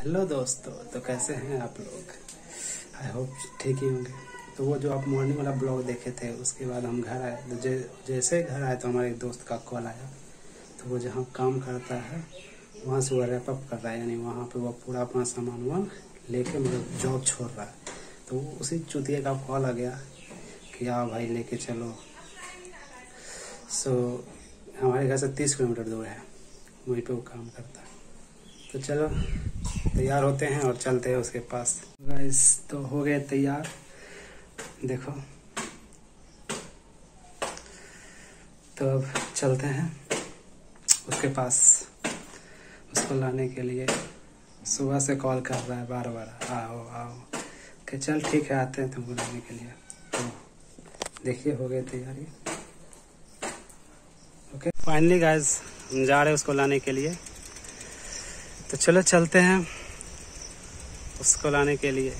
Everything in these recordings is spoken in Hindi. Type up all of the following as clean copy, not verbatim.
हेलो दोस्तों, तो कैसे हैं आप लोग। आई होप ठीक ही होंगे। तो वो जो आप मॉर्निंग वाला ब्लॉग देखे थे, उसके बाद हम घर आए। तो जैसे घर आए तो हमारे एक दोस्त का कॉल आया। तो वो जहाँ काम करता है वहाँ से वो रैप अप कर रहा है, यानी वहाँ पे वो पूरा अपना सामान वामान लेके मतलब जॉब छोड़ रहा है। तो उसी चुतिए का कॉल आ गया कि आओ भाई लेके चलो। हमारे घर से 30 किलोमीटर दूर है, वहीं पे वो काम करता है। तो चलो तैयार होते हैं और चलते हैं उसके पास। गाइस तो हो गए तैयार, देखो। तो अब चलते हैं उसके पास, उसको लाने के लिए। सुबह से कॉल कर रहा है बार बार, आओ आओ कि चल ठीक है आते हैं तुमको लाने के लिए। तो देखिए हो गए तैयारी। ओके फाइनली गाइस हम जा रहे हैं उसको लाने के लिए। तो चलो चलते हैं उसको लाने के लिए।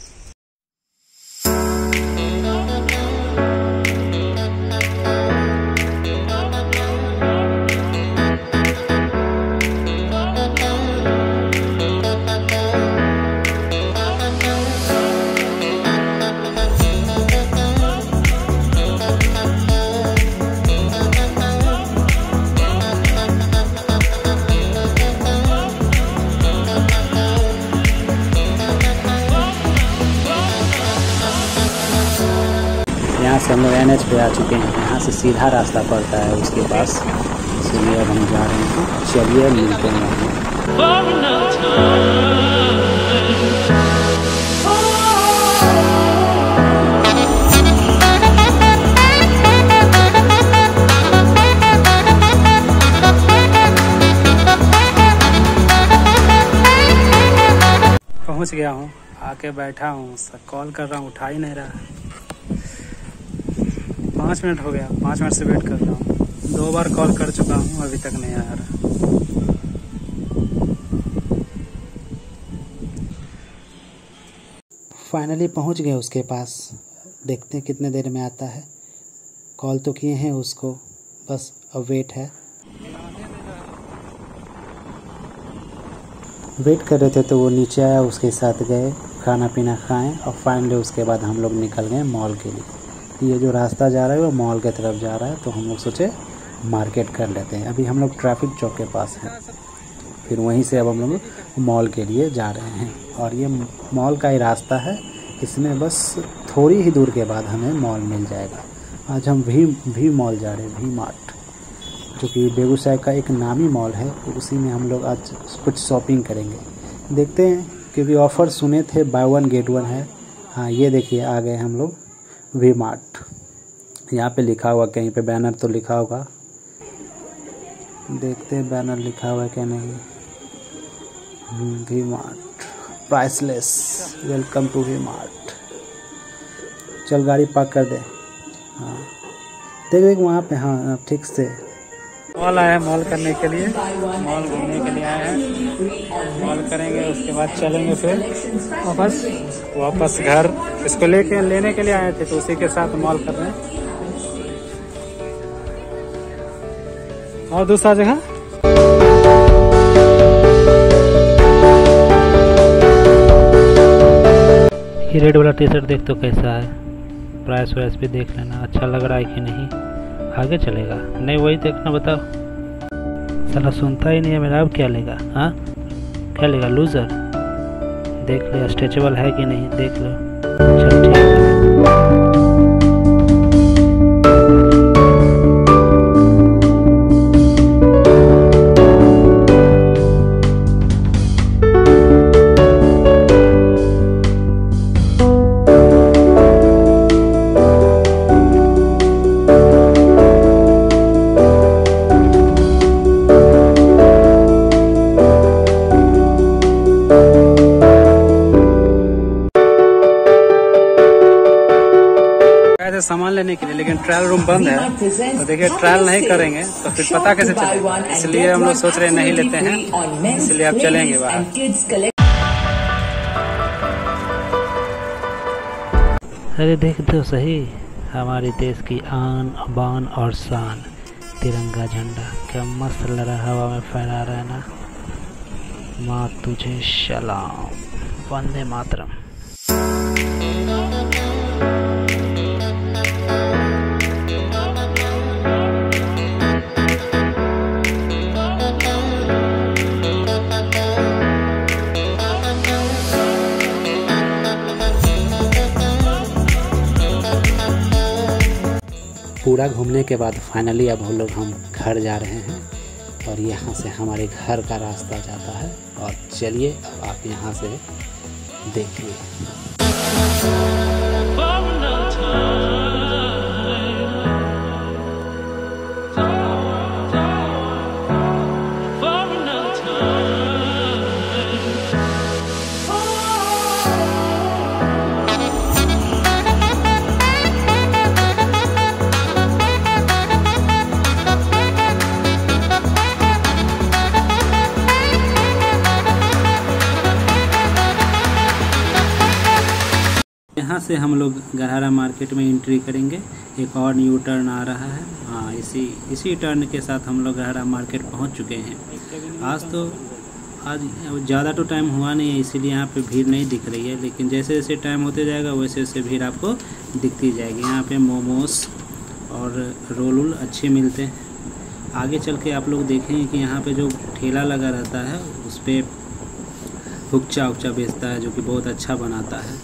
यहाँ से हम लोग NH पे आ चुके हैं। यहाँ से सीधा रास्ता पड़ता है उसके पास, इसलिए अब हम जा रहे हैं। चलिए मिलते हैं वहाँ। पहुँच गया हूँ, आके बैठा हूँ, कॉल कर रहा हूँ उठा ही नहीं रहा। 5 मिनट हो गया, 5 मिनट से वेट कर रहा हूँ। 2 बार कॉल कर चुका हूँ, अभी तक नहीं आ रहा। फाइनली पहुँच गए उसके पास, देखते हैं कितने देर में आता है। कॉल तो किए हैं उसको, बस अब वेट है। वेट कर रहे थे तो वो नीचे आया, उसके साथ गए, खाना पीना खाएं और फाइनली उसके बाद हम लोग निकल गए मॉल के लिए। ये जो रास्ता जा रहा है वो मॉल के तरफ जा रहा है, तो हम लोग सोचे मार्केट कर लेते हैं। अभी हम लोग ट्रैफिक चौक के पास हैं, फिर वहीं से अब हम लोग मॉल के लिए जा रहे हैं। और ये मॉल का ही रास्ता है, इसमें बस थोड़ी ही दूर के बाद हमें मॉल मिल जाएगा। आज हम भी मॉल जा रहे हैं, भी मार्ट, जो कि बेगूसराय का एक नामी मॉल है। तो उसी में हम लोग आज कुछ शॉपिंग करेंगे, देखते हैं। क्योंकि ऑफ़र सुने थे बाय 1 गेट 1 है। हाँ ये देखिए आ गए हम लोग वी मार्ट। यहाँ पे लिखा हुआ, कहीं पे बैनर तो लिखा होगा, देखते हैं बैनर लिखा हुआ है क्या नहीं। V mart priceless, welcome to V mart. चल गाड़ी पार्क कर दे। हाँ देख वहाँ पे, हाँ ठीक से। मॉल आया है मॉल करने के लिए, मॉल घूमने के लिए आए हैं। मॉल करेंगे, उसके बाद चलेंगे फिर वापस घर। इसको लेने के लिए आए थे, तो उसी के साथ मॉल कर रहे हैं। और दूसरा जगह ये रेड वाला टी शर्ट देख तो कैसा है, प्राइस वाइस भी देख लेना, अच्छा लग रहा है कि नहीं। आगे चलेगा नहीं वही देखना, बताओ। साला सुनता ही नहीं है मेरा, अब क्या लेगा। हाँ क्या लेगा, लूजर। देख ले स्ट्रेचेबल है कि नहीं, देख लो। चल ठीक है। सामान लेने के लिए, लेकिन ट्रायल रूम बंद है। तो देखिए ट्रायल नहीं करेंगे तो फिर पता कैसे चलेगा, इसलिए हम लोग सोच रहे नहीं लेते हैं, इसलिए अब चलेंगे बाहर। अरे देख दो सही, हमारे देश की आन बान और शान, तिरंगा झंडा क्या मस्त लग रहा है, हवा में फहरा रहा है ना। माँ तुझे सलाम, वंदे मातरम। पूरा घूमने के बाद फाइनली अब हम घर जा रहे हैं और यहाँ से हमारे घर का रास्ता जाता है। और चलिए अब आप यहाँ से देखिए। यहाँ से हम लोग गरहरा मार्केट में एंट्री करेंगे। एक और न्यू टर्न आ रहा है। हाँ, इसी टर्न के साथ हम लोग गरहरा मार्केट पहुँच चुके हैं। आज ज़्यादा तो टाइम हुआ नहीं है, इसीलिए यहाँ पे भीड़ नहीं दिख रही है, लेकिन जैसे जैसे टाइम होते जाएगा वैसे वैसे भीड़ आपको दिखती जाएगी। यहाँ पे मोमोस और रोल अच्छे मिलते हैं। आगे चल के आप लोग देखेंगे कि यहाँ पे जो ठेला लगा रहता है उस पर हुक्चा बेचता है, जो कि बहुत अच्छा बनाता है।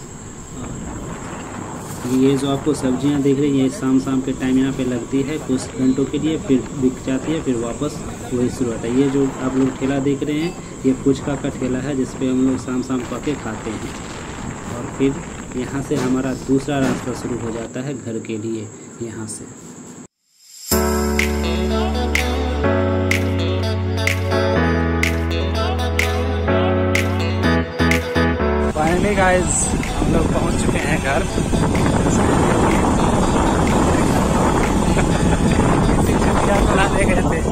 ये जो आपको सब्जियां देख रही हैं, शाम के टाइम यहाँ पे लगती है कुछ घंटों के लिए, फिर बिक जाती है, फिर वापस वही शुरू होता है। ये जो आप लोग ठेला देख रहे हैं, ये फुचका का ठेला है, जिस पे हम लोग शाम पके खाते हैं। और फिर यहाँ से हमारा दूसरा रास्ता शुरू हो जाता है घर के लिए। यहाँ से फाइनली गाइस हम लोग पहुँच चुके हैं घर। बना ले गए थे,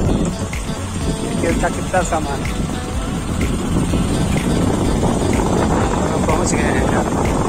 इसका कितना सामान, पहुंच गए हैं।